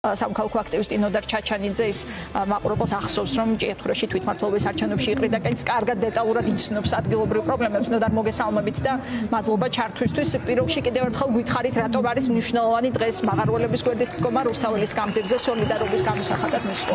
სამოქალაქო აქტივისტი ნოდარ ჩაჩანიძე ის მაყურებელს ახსოვს, რომ ჭიათურაში თვითმმართველობის არჩევნებში იყრიდა და ის კარგად დეტალურად იცნობს ადგილობრივ პრობლემებს. ნოდარ მოგესალმებით და მადლობა ჩართვისთვის. პირობში კიდევ ერთხელ გითხარით, რატომ არის მნიშვნელოვანი დღეს მაღარველების გვერდით მდგომა რუსთაველის გამზირზე სოლიდარობის გამოსახატად მისვლა.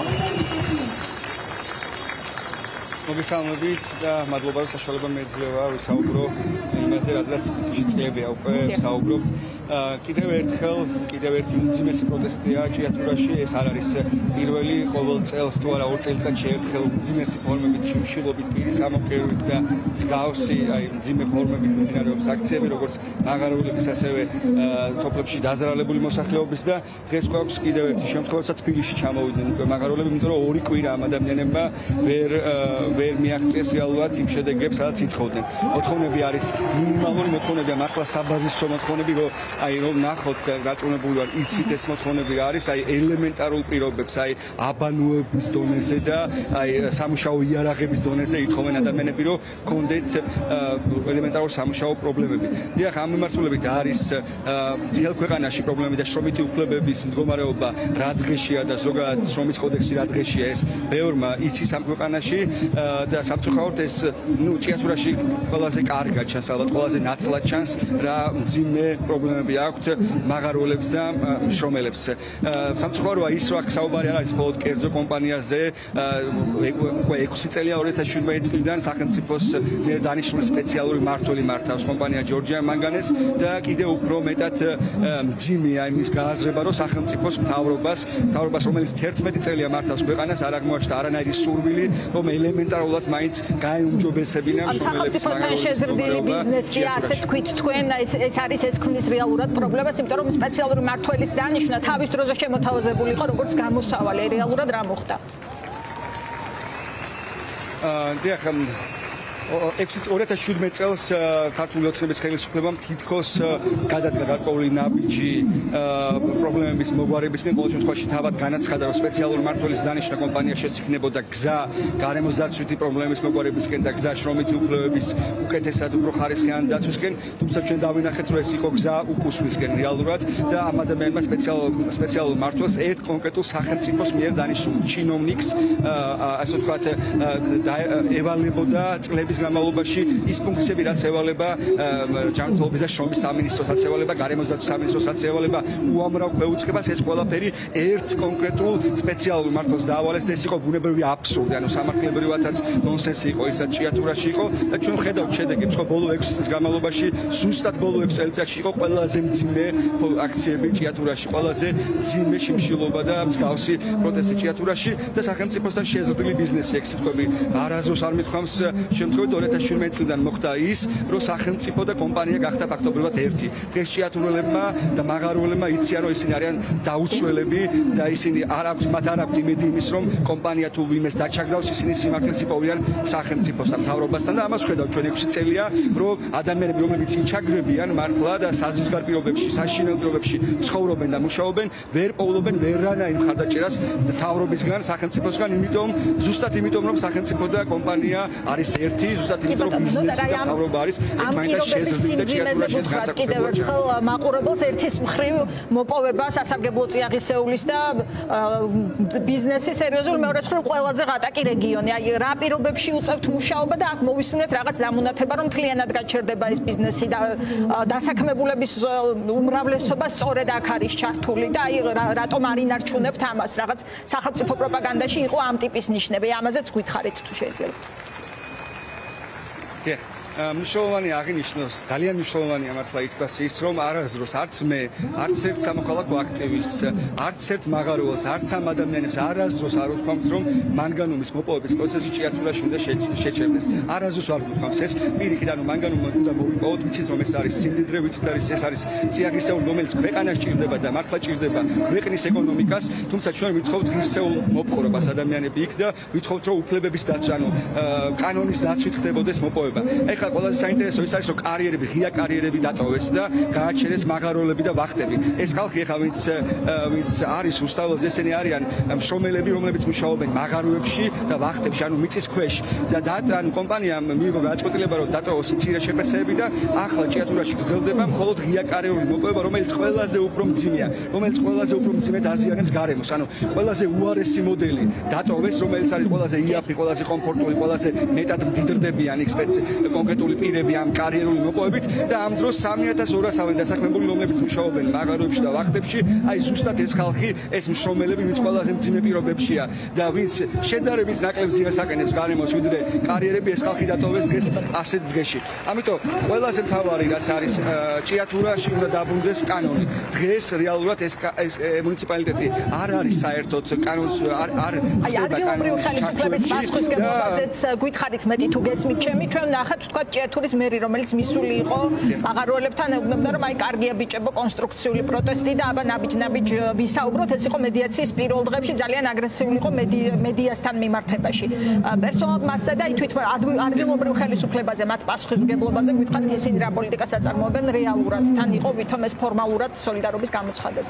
მოგესალმებით და მადლობა რომ საშუალება მეძლევა ვისაუბრო იმაზე, რადგან წლებში წლებია უკვე ვსაუბრობთ. კიდევ ერთი უმძიმესი პროტესტია ჭიათურაში. ეს არ არის პირველი, ყოველ წელს თუ არა ორ წელიწადში ერთხელ უმძიმესი ფორმებით, შიმშილობით, პირის ამოქრევით და მსგავსი მძიმე ფორმებით მიმდინარეობს აქციები, როგორც მაღარველების, ასევე სოფლებში დაზარალებული მოსახლეობის და დღეს გვაქვს კიდევ ერთი შემთხვევა, როცა თბილისში ჩამოვიდნენ უკვე მაღარველები, იმიტომ რომ ორი კვირა ამ ადამიანებმა ვერ მიაღწიეს რეალურად იმ შედეგებს, სადაც ითხოვდნენ. მოთხოვნები არის მინიმალური მოთხოვნები, მართლა საბაზისო მოთხოვნები, რომ ნახოთ დაწუნებული ვარ, იცით ეს მოთხოვნები რა არის, ელემენტარულ პირობებს, აბანოების დონეზე და სამუშაო იარაღების დონეზე ითხოვენ ადამიანები, რომ კონდეთ ელემენტარულ სამუშაო პრობლემები. დიახ, ამ მიმართულებით არის ძიელ ქვეყანაში პრობლემები და შრომითი უფლებების მდგომარეობა რა დღეშია და ზოგადად შრომის კოდექსი რა დღეშია, ეს ბევრმა იცის ამ ქვეყანაში. და სამწუხაროდ ეს ჭიათურაში ყველაზე კარგად ჩანს, ალბათ ყველაზე ნათლად ჩანს რა მძიმე პრობლემები აქვთ მაღარველებს და მშრომელებს. სამწუხაროა ის, რომ აქ საუბარი არ არის მხოლოდ კერძო კომპანიაზე. უკვე 6 წელია 2017 წლიდან სახელმწიფოს მიერ დანიშნული სპეციალური მმართველი მართავს კომპანია ჯორჯია მანგანეს და კიდევ უფრო მეტად მძიმეა იმის გააზრება, რომ სახელმწიფოს მთავრობას, რომელიც 11 წელია მართავს ქვეყანას, არ აღმოაჩნდა არანაირი სურვილი, რომ ელემენტარულად მაინც გაეუმჯობესებინა სახელმწიფოსთან შეზრდილი ბიზნესია, ასე თქვით თქვენ, ეს არის ეს ქმნის რეალურად პრობლემას, იმიტომ რომ სპეციალური მმართველის დანიშვნა თავის დროზე შემოთავაზებული იყო, როგორც გამოსავალი, რეალურად რა მოხდა? დიახ, 2017 წელს ქართული ოცნების ხელისუფლებამ თითქოს გადადგა გარკვეული ნაბიჯი პრობლემების მოგვარებისკენ. ყოველ შემთხვევაში თავად განაცხადა, რომ სპეციალური მმართველის დანიშვნა კომპანია შესაქმნებოდა გზა გარემოს დაცვითი პრობლემების მოგვარებისკენ და გზა შრომითი უფლებების უკეთესად უფრო ხარისხიანი დაცვისკენ. თუმცა ჩვენ დავინახეთ, რომ ეს იყო გზა უკუსვისკენ რეალურად და ამ ადამიანმა სპეციალურ მმართველს ერთ კონკრეტულ სახელმწიფოს მიერ დანიშნულ ჩინოვნიკს, ასე ვთქვათ, ევალებოდა წლების განმავლობაში ის ფუნქციები, რაც ევალება ჯანმრთელობის და შრომის სამინისტროსაც ევალება, გარემოს დაცვის სამინისტროსაც ევალება უამრავ ქვეყნებას, ეს ყველაფერი ერთ კონკრეტულ სპეციალურ მმართველს დაავალეს. ეს იყო ბუნებრივი აბსურდი, ანუ სამართლებრივადაც ნონსენსი იყო, ისაც ჭიათურაში იყო და ჩვენ ხედავთ შედეგებს, ხო ბოლო 6 წლის განმავლობაში, ზუსტად ბოლო 6 წელიწადში იყო ყველაზე მძიმე აქციები ჭიათურაში, ყველაზე მძიმე შიმშილობა და მსგავსი პროტესტი ჭიათურაში და სახელმწიფოსთან შეზრდილი ბიზნესი, ეგ სიტყვები არასდროს არ მithქვამს შემთხვევით 2017 წლიდან მოხდა ის, რომ სახელმწიფო და კომპანია გახდა ფაქტობრივად ერთი. დღეს ჭიათურელებმა და მაღარველებმა იციან, რომ ისინი არიან დაუცველები და ისინი მათ არ აქვთ იმედი იმის, რომ კომპანია თუ ვინმეს დაჩაგრავს, ისინი სიმართლეს იპოვიან სახელმწიფოსთან, მთავრობასთან და ამას ხედავთ ჩვენ 6 წელია, რომ ადამიანები, რომლებიც იჩაგრებიან მართლა და საზღვარ პირობებში, საშინელ პირობებში ცხოვრობენ და მუშაობენ, ვერ პოულობენ ვერანაირ მხარდაჭერას მთავრობისგან, სახელმწიფოსგან, ზუსტად იმიტომ, რომ სახელმწიფო და კომპანია არის ერთი, ზუსტად იმიტომ, რომ ბიზნესი და მთავრობა არის ერთმანეთთან შეზრდილი და ჭიათურაში განსაკუთრებით კიდევ ერთხელ მაყურებელს ერთის მხრივ მოპოვება სასარგებლო წიაღისეულის და ბიზნესი სერიოზული, მეორეს მხრივ ყველაზე ღატაკი რეგიონი. რა პირობებში უწევთ მუშაობა და აქ მოვისმინეთ რაღაც დამონათება, რომ მთლიანად გაჩერდება ეს ბიზნესი და დასაქმებულების უმრავლესობა სწორედ აქ არის ჩართული და რატომ არ ინარჩუნებთ ამას? რაღაც სახელმწიფო პროპაგანდაში იყო ამ ტიპის ნიშნები, ამაზეც გითხარით თუ შეიძლება. მნიშვნელოვანი აღინიშნოს, ძალიან მნიშვნელოვანია მართლა ითქვას ის, რომ არასდროს არც მე, არც ერთ სამოქალაქო აქტივისტს, არც ერთ მაღარველს, არც ამ ადამიანებს არასდროს არ ვთქვამთ, რომ მანგანუმის მოპოვების პროცესი ჭიათურაში უნდა შეჩერდეს. არასდროს არ ვთქვამთ ეს. პირიქით, ანუ მანგანუმი უნდა მოვიპოვოთ, ვიცით რომ ეს არის სიმდიდრე, ვიცით ეს არის წიაღისეული, რომელიც ქვეყანას ჭირდება და მართლა ჭირდება ქვეყნის ეკონომიკას, თუმცა ჩვენ ვითხოვთ ღირსეულ მოპყრობას ადამიანები იქ და ვითხოვთ, რომ უფლებების დაცვა, ანუ კანონის დაცვით ხდებოდეს მოპოვება. ეხლა ეხლა ყველაზე საინტერესო ის არის, რომ კარიერები, ღია კარიერები დატოვეს და გააჩერეს მაღაროელები და ვახტები. ეს ხალხი ეხლა ვინც არის უსწავლელს, ესენი არიან მშრომელები, რომლებიც მუშაობენ მაღაროებში და ვახტებში, ანუ მიწის ქვეშ. და ანუ კომპანიამ მიიღო გადაწყვეტილება, რომ დატოვოს მცირე შეფასებები და ახლა ჭიათურაში გრძელდება მხოლოდ ღია კარიერული მოპოვება, რომელიც ყველაზე უფრო მძიმეა, რომელიც ყველაზე უფრო მძიმედ აზიანებს გარემოს. ანუ ყველაზე უარესი მოდელი დატოვეს, რომელიც არის ყველაზე იაფი, ყველაზე კომფორტული, ყველაზე მეტად მდიდრდებიან იქ კონკრეტული პირები ამ კარიერული მოპოვებით და ამ დროს 3200-ავენ დასაქმებული, რომლებიც მუშაობენ მაღაროებში და ვახტებში, აი ზუსტად ეს ხალხი, ეს მშრომელები, ვინც ყველაზე მძიმე პირობებშია და ვინც შედარებით ნაკლებ ზიანს აკენებს გარემოს, ვიდრე კარიერები, ეს ხალხი დატოვეს დღეს ასეთ დღეში. ამიტომ ყველაზე მთავარი რაც არის ჭიათურაში უნდა დაბრუნდეს კანონი. დღეს რეალურად ეს მუნიციპალიტეტი არ არის საერთოდ კანონს არ აი ადგილობრივი ხელისუფლების პასუხისმგებლობაზეც გითხარით მეტი თუ გესმით ჩემი ჩვენ ნახეთ თქვა ჭიათურის მერი რომელიც მისული იყო მაღაროელებთან ეუბნებოდა რომ აი კარგია ბიჭებო კონსტრუქციული პროტესტი და აბა ნაბიჯ ვისაუბროთ ეს იყო მედიაციის პირველ დღეებში ძალიან აგრესიული იყო მედიასთან მიმართებაში პერსონალ მასსა და თვითონ ადგილობრივ ხელისუფლებაზე მათ პასუხისმგებლობაზე გითხარით ისინი რა პოლიტიკას აწარმოებენ რეალურად თან იყო ვითომ ეს ფორმალურად სოლიდარობის გამოცხადება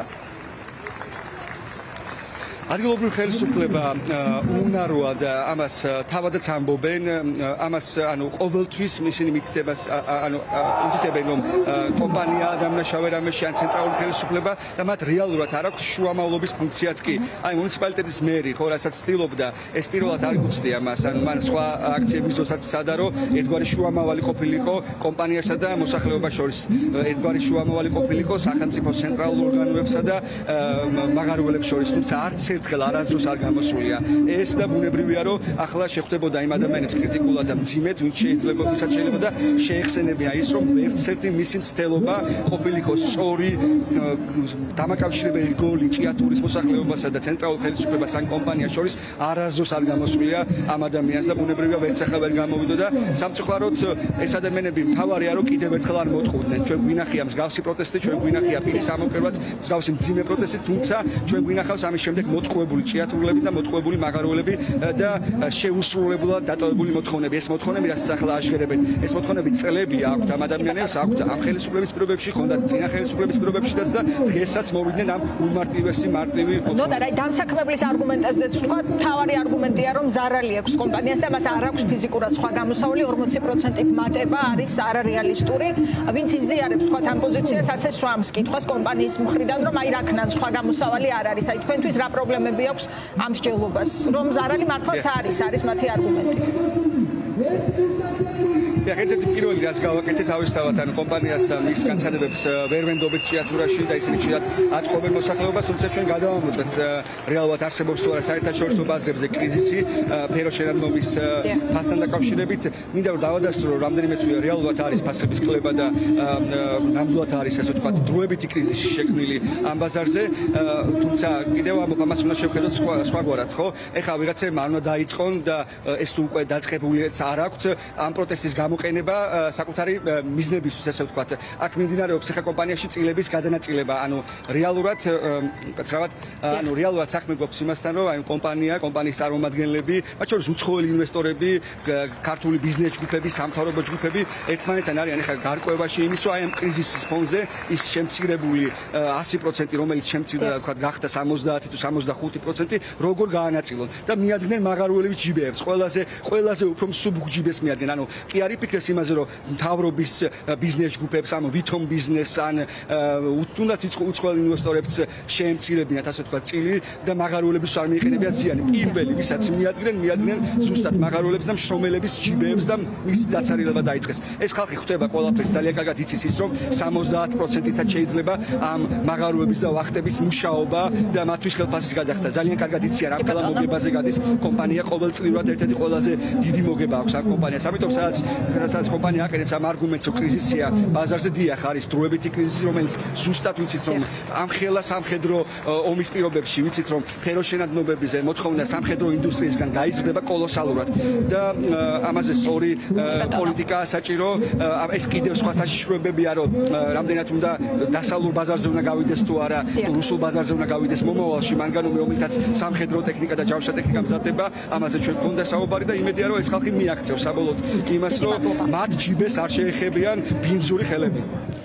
ადგილობრივი ხელისუფლება უნაროა და ამას თავადაც ამბობენ ამას ანუ ყოველთვის ისინი მითითებას ანუ მითითებენ რომ კომპანია დამნაშავე რამეში ან ცენტრალური ხელისუფლება და მათ რეალურად არ აქვს შუამავლობის ფუნქციაც კი აი მუნიციპალიტეტის მერი ხო რასაც ცდილობდა ეს პირველად არ უცდია მას ანუ მან სხვა აქციების დროსაც სადარო ერთგვარი შუამავალი ყოფილიყო კომპანიასა და მოსახლეობას შორის ერთგვარი შუამავალი ყოფილიყო სახელმწიფო ცენტრალურ ორგანოებსა და მაღაროელებს შორის თუმცა არც ერთხელ არასდროს არ გამოსულია ეს და ბუნებრივია რომ ახლა შეხვდებოდა იმ ადამიანებს კრიტიკულად და მძიმედ ვინც შეიძლება და შეეხსენებია ის რომ ერთერთი მისი მცდელობა ყოფილიყო სწორი დამაკავშირებელი გოლი ჭიათურის მოსახლეობასა და ცენტრალურ ხელისუფლებას ან კომპანიას შორის არასდროს არ გამოსულია ამ ადამიანს და ბუნებრივია ვერც ახლა ვერ გამოვიდო და სამწუხაროდ ეს ადამიანები მთავარია რომ კიდევ ერთხელ არ მოტყუდნენ ჩვენ გვინახია მსგავსი პროტესტი ჩვენ გვინახია პირის ამოκრებაც მსგავსი მძიმე პროტესტი თუმცა ჩვენ გვინახავს ამის შემდეგ მოტყუებული ჭიათურლები და მოტყუებული მაღაროელები და შეუსრულებლად დატოვებული მოთხოვნები ეს მოთხოვნები რასაც ახლა აშგერებენ ეს მოთხოვნები წლები აქვთ ამ ადამიანებს აქვთ ამ ხელისუფლების პირობებში ხონდათ წინა ხელისუფლების პირობებშიც და დღესაც მოვიდნენ ამ უმარტივესი მარტივი ნუ და აი დამსაქმებლის არგუმენტებზეც თქვა თავარი არგუმენტია რომ ზარალი აქვს კომპანიას და მას არ აქვს ფიზიკურად სხვა გამოსავალი 40%-ით მატება არის არარეალისტური ვინც იზიარებს თქვა ამ პოზიციას ასე სვამს კითხვას კომპანიის მხრიდან რომ აი რა ქნან სხვა გამოსავალი არ არის აი თქვენთვის რა პრობლემები აქვს ამ მსჯელობას რომ ზარალი მართლაც არის მათი არგუმენტი ერთ-ერთი პირველი რაც გავაკეთე თავისთავად ან კომპანიას და მის განცხადებებს ვერ ვენდობთ ჭიათურაში და ისინი ხშირად ატყობენ მოსახლეობას თუმცა ჩვენ გადავამოწმეთ რეალურად არსებობს თუ არა საერთაშორისო ბაზრებზე კრიზისი ფეროშენადნობის ფასთან დაკავშირებით მინდა რომ დავადასტურო რომ რამდენიმე თვეა რეალურად არის ფასების კლება და ნამდვილად არის ასე ვთქვათ დროებითი კრიზისი შექმნილი ამ ბაზარზე თუმცა კიდევ ამას უნდა შევხედოთ სხვაგვარად ხო ეხლა ვიღაცებმა არ უნდა დაიწყონ და ეს თუ უკვე დაწყებულიაც არ აქვთ ამ პროტესტის გამოყენება საკუთარი მიზნებისთვის ასე ვთქვათ აქ მიმდინარეობს ახლა კომპანიაში წილების გადანაწილება ანუ რეალურად კაცრავად ანუ რეალურად საქმე გვაქვს იმასთან რომ აი კომპანიის წარმომადგენლები მათ შორის უცხოელი ინვესტორები ქართული ბიზნეს ჯგუფები სამთავრობო ჯგუფები ერთმანეთთან არიან ახლა გარკვევაში იმის რომ აი ამ კრიზისის ფონზე ის შემცირებული 100% რომელიც შემცირდა ვთქვათ გახდა 70 თუ 75% როგორ გაანაწილონ და მიადგნენ მაღაროელების ჯიბეებს ყველაზე უფრო მსუბუქ ჯიბეს მიადგნენ ანუ კი არ იფიქრეს იმაზე რომ მთავრობის ბიზნეს ჯგუფებს ანუ ვითომ ბიზნეს ან თუნდაც უცხოელ ინვესტორებს შეემცირებინათ ასე ვთქვათ წილი და მაღაროელებს არ მიიყენებიათ ზიანი პირველი ვისაც მიადგნენ ზუსტად მაღაროელებს და მშრომელების ჯიბეებს და მის დაცარილება დაიწყეს ეს ხალხი ხვდება ყველაფერს ძალიან კარგად იცის ის რომ 70%-ით შეიძლება ამ მაღაროების და ვახტების მუშაობა და მათთვის ხელფასის გადახდა ძალიან კარგად იციან ამ ყველა მოგებაზე გადის კომპანია ყოველწლიურად ერთ-ერთი ყველაზე დიდი მოგება აქვს ამ კომპანიას ამიტომ სადაც კომპანია აკეთებს ამ არგუმენტს რომ კრიზისია ბაზარზე დიახ არის დროებითი კრიზისი რომელიც ზუსტად ვიცით რომ ამ ხელა სამხედრო ომის პირობებში ვიცით რომ ფეროშენადნობებზე მოთხოვნა სამხედრო ინდუსტრიისგან გაიზრდება კოლოსალურად და ამაზე სწორი პოლიტიკაა საჭირო ეს კიდევ სხვა საშიშროებებია რომ რამდენად უნდა დასავლურ ბაზარზე უნდა გავიდეს თუ არა რუსულ ბაზარზე უნდა გავიდეს მომავალში მანგანუმი რომელთაც სამხედრო ტექნიკა და ჯავშა ტექნიკა მზადდება ამაზე ჩვენ გქონდა საუბარი და იმედია რომ ეს ხალხი მიაქცევს საბოლოოდ იმას რომ მადლობა. მათ ჯიბეს არ შეეხებიან ბინძური ხელები.